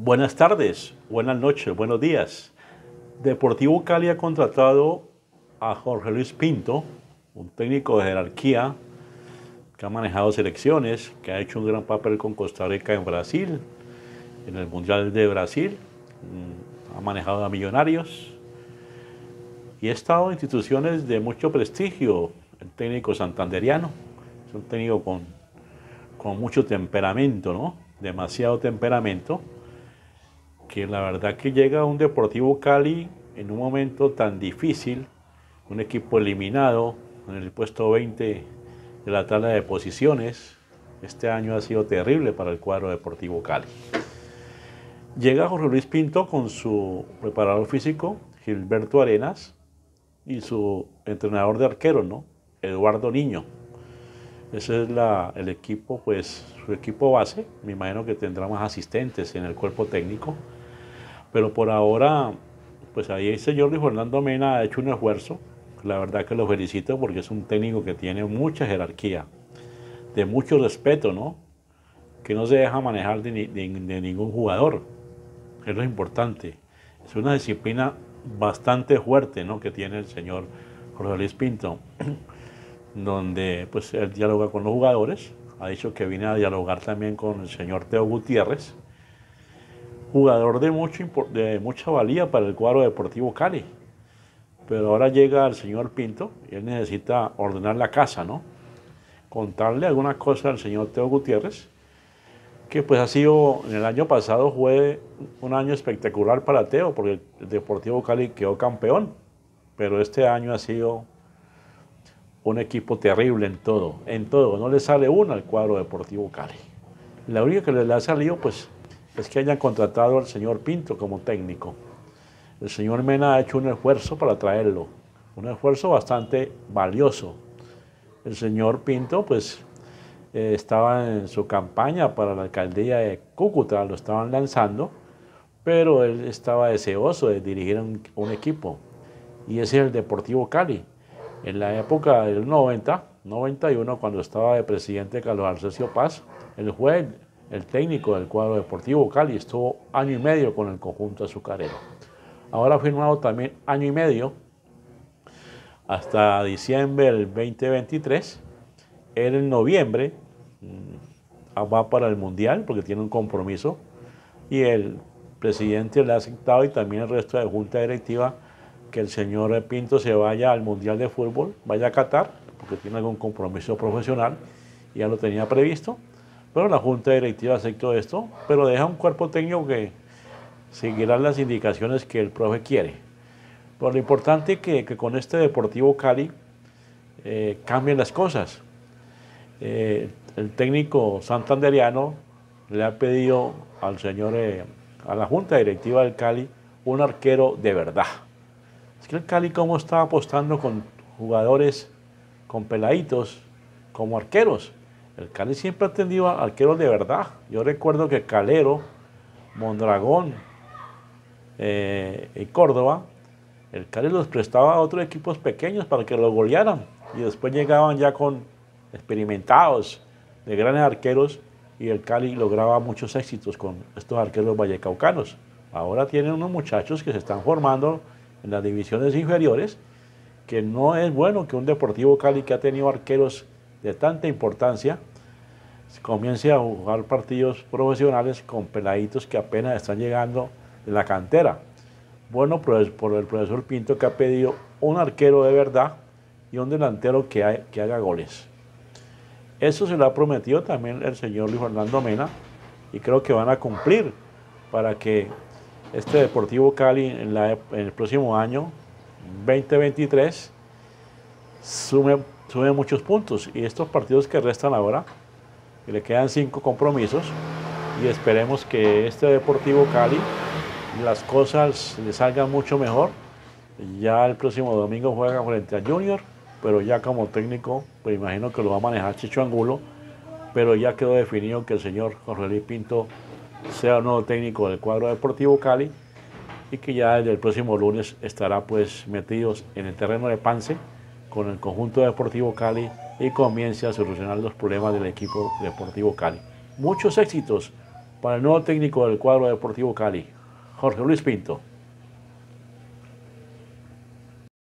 Buenas tardes, buenas noches, buenos días. Deportivo Cali ha contratado a Jorge Luis Pinto, un técnico de jerarquía que ha manejado selecciones, que ha hecho un gran papel con Costa Rica en Brasil, en el Mundial de Brasil, ha manejado a Millonarios y ha estado en instituciones de mucho prestigio, el técnico santanderiano, es un técnico con mucho temperamento, ¿no? Demasiado temperamento, que la verdad que llega a un Deportivo Cali en un momento tan difícil, un equipo eliminado en el puesto 20 de la tabla de posiciones. Este año ha sido terrible para el cuadro Deportivo Cali. Llega Jorge Luis Pinto con su preparador físico, Gilberto Arenas, y su entrenador de arqueros, ¿no? Eduardo Niño. Ese es el equipo, pues su equipo base. Me imagino que tendrá más asistentes en el cuerpo técnico. Pero por ahora, pues ahí el señor Luis Fernando Mena ha hecho un esfuerzo. La verdad que lo felicito porque es un técnico que tiene mucha jerarquía, de mucho respeto, ¿no? Que no se deja manejar de ningún jugador. Es lo importante. Es una disciplina bastante fuerte, ¿no? Que tiene el señor Jorge Luis Pinto, donde pues él dialoga con los jugadores. Ha dicho que viene a dialogar también con el señor Teo Gutiérrez, jugador de mucha valía para el cuadro Deportivo Cali. Pero ahora llega el señor Pinto y él necesita ordenar la casa, ¿no? Contarle alguna cosa al señor Teo Gutiérrez, que pues ha sido, en el año pasado fue un año espectacular para Teo, porque el Deportivo Cali quedó campeón, pero este año ha sido un equipo terrible en todo, no le sale uno al cuadro Deportivo Cali. La única que le ha salido pues es que hayan contratado al señor Pinto como técnico. El señor Mena ha hecho un esfuerzo para traerlo, un esfuerzo bastante valioso. El señor Pinto pues estaba en su campaña para la alcaldía de Cúcuta, lo estaban lanzando, pero él estaba deseoso de dirigir un equipo, y ese es el Deportivo Cali. En la época del 90, 91, cuando estaba de presidente Carlos Arcesio Paz, él fue el técnico del cuadro Deportivo Cali, estuvo año y medio con el conjunto azucarero. Ahora ha firmado también año y medio, hasta diciembre del 2023. Él en noviembre va para el Mundial porque tiene un compromiso, y el presidente le ha aceptado, y también el resto de junta directiva, que el señor Pinto se vaya al Mundial de Fútbol, vaya a Qatar, porque tiene algún compromiso profesional, y ya lo tenía previsto. Pero la junta directiva aceptó esto, pero deja un cuerpo técnico que seguirá las indicaciones que el profe quiere. Pero lo importante es que con este Deportivo Cali cambien las cosas. El técnico santanderiano le ha pedido al señor, a la junta directiva del Cali, un arquero de verdad. Es que el Cali, como está apostando con jugadores, con peladitos, como arqueros. El Cali siempre ha tenido arqueros de verdad. Yo recuerdo que Calero, Mondragón y Córdoba, el Cali los prestaba a otros equipos pequeños para que los golearan, y después llegaban ya con experimentados de grandes arqueros, y el Cali lograba muchos éxitos con estos arqueros vallecaucanos. Ahora tienen unos muchachos que se están formando en las divisiones inferiores, que no es bueno que un Deportivo Cali que ha tenido arqueros de tanta importancia comience a jugar partidos profesionales con peladitos que apenas están llegando de la cantera. Bueno, por el profesor Pinto, que ha pedido un arquero de verdad y un delantero que haga goles. Eso se lo ha prometido también el señor Luis Fernando Mena, y creo que van a cumplir para que este Deportivo Cali en el próximo año 2023 sume muchos puntos. Y estos partidos que restan ahora, que le quedan 5 compromisos, y esperemos que este Deportivo Cali las cosas le salgan mucho mejor. Ya el próximo domingo juega frente a Junior, pero ya como técnico, pues imagino que lo va a manejar Chicho Angulo, pero ya quedó definido que el señor Jorge Luis Pinto sea el nuevo técnico del cuadro Deportivo Cali, y que ya desde el próximo lunes estará pues metidos en el terreno de Pance con el conjunto Deportivo Cali, y comience a solucionar los problemas del equipo Deportivo Cali. Muchos éxitos para el nuevo técnico del cuadro Deportivo Cali, Jorge Luis Pinto.